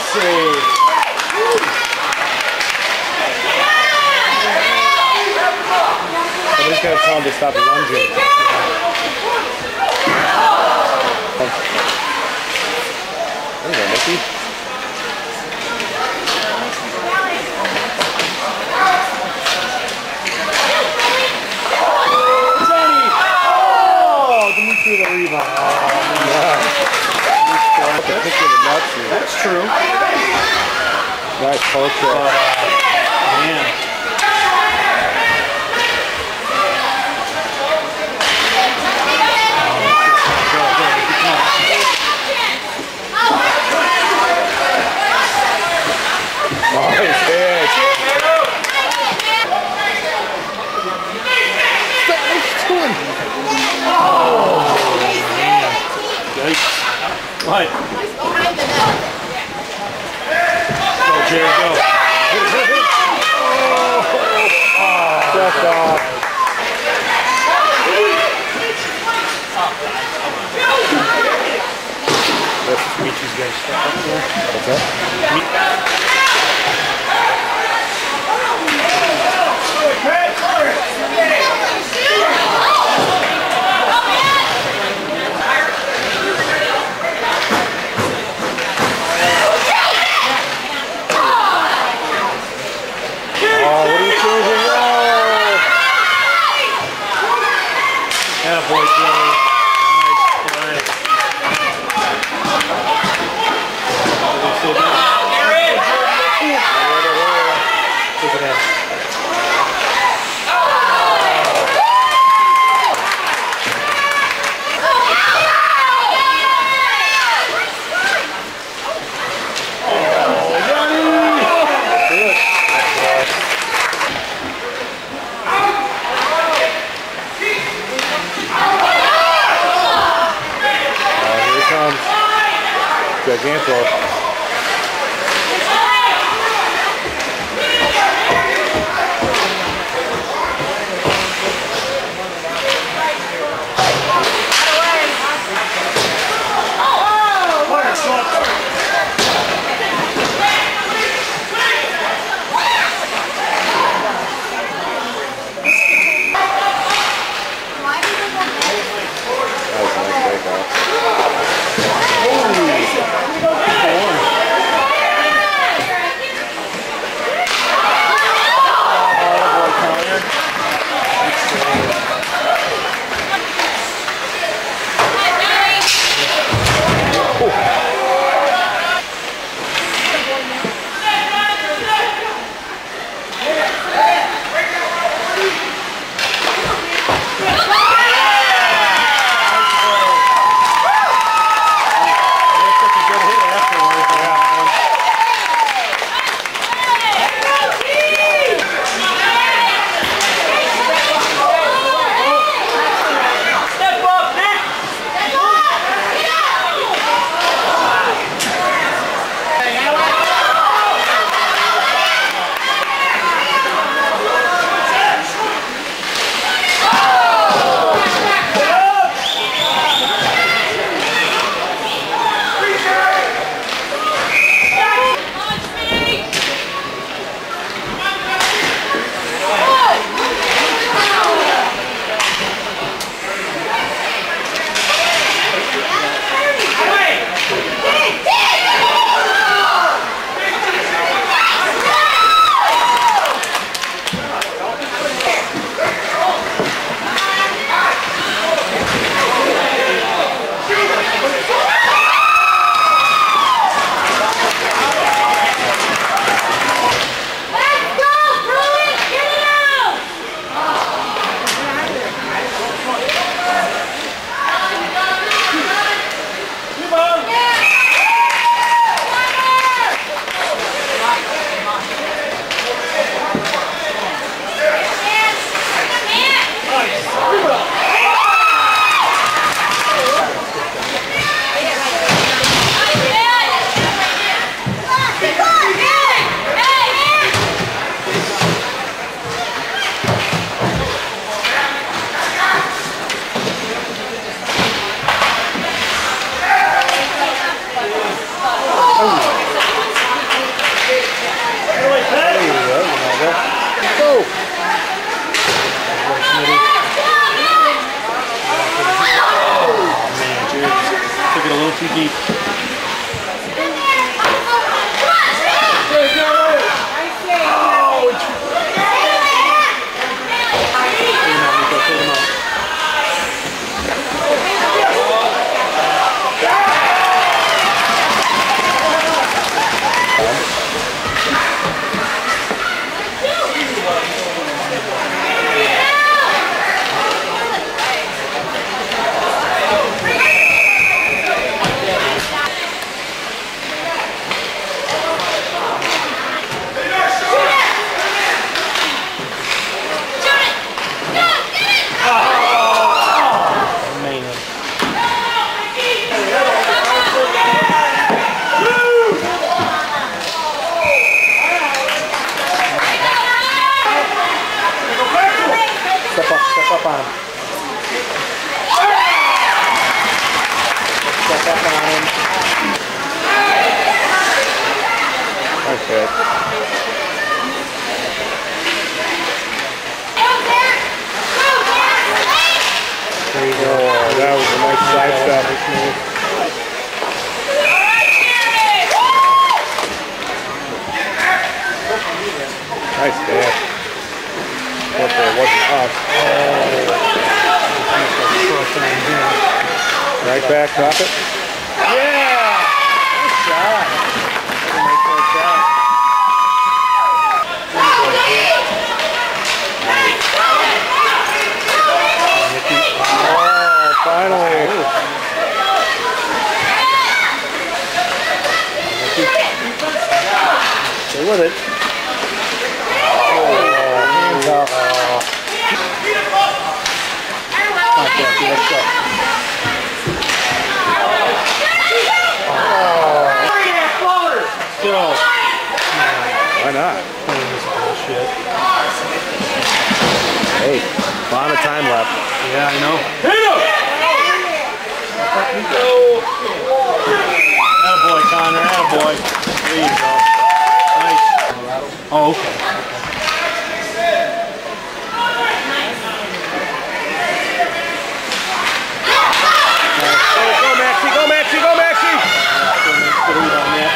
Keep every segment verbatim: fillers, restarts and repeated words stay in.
save. Somebody's got to tell him to stop lunging. There you go, Mickey. Johnny! Oh! Dimitri the rebound. Oh, yeah. That's true. Nice culture. Uh, man. Nice hit. Oh, man. Yikes. What? Behind the net. Go, Jared, go. Oh, that's off. That's Dimitri's guys. What's that? Boy, Joey. Nice play. Take it in. Giganto. That was a nice breakout. Holy! Drop it. Yeah! Good shot. That's a nice little shot. Oh, finally. Stay with it. Oh, hands up. Come on, Jackie, let's go. Go. Why not? This bullshit. Hey, a lot of time left. Yeah, I know. Hit him! Go. Attaboy, Connor. Attaboy. There you go. Nice. Oh, okay. Go, go, Maxie. Go, Maxie. Go, Maxie. Good rebound, yeah.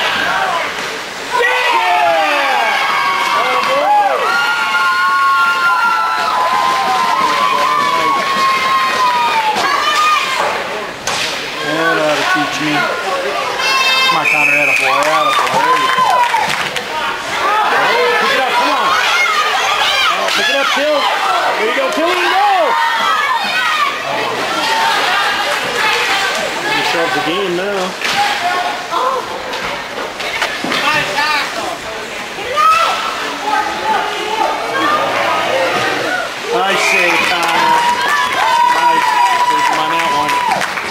Teach me. Come on, Connor, attaboy, attaboy. There you go. Pick it up, come on. Oh, pick it up, Till. There you go, Till, you go. You show up the game now. Nice save, Connor. Nice. Save him on that one.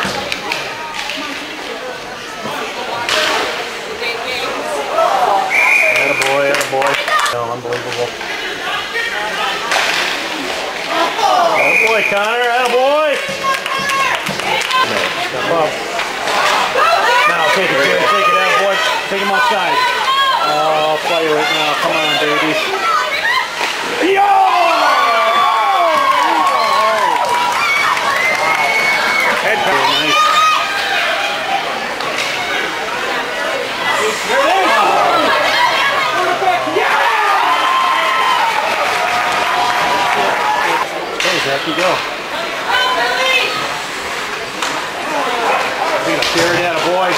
Attaboy, attaboy. No, unbelievable. Attaboy, Connor, attaboy. No, step up. Now, take it, Jim, take it, attaboy. Take him outside. Oh, fire it now. Come on, baby. Yo! Head power, nice. Zach, you go. We're gonna steer it out, boy.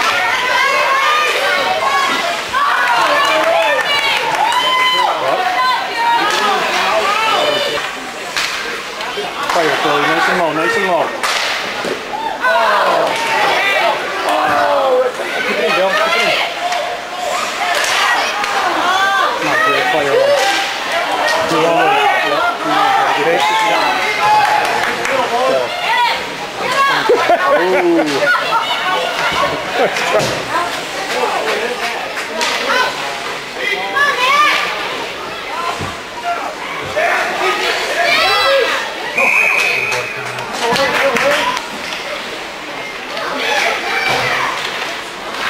Fire, Philly. Nice and low, nice and low. Oh! Oh! Keep it in, Bill. Keep it in. Come on, great fire. Too low. Get it.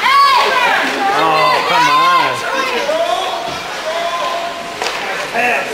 Oh, come on.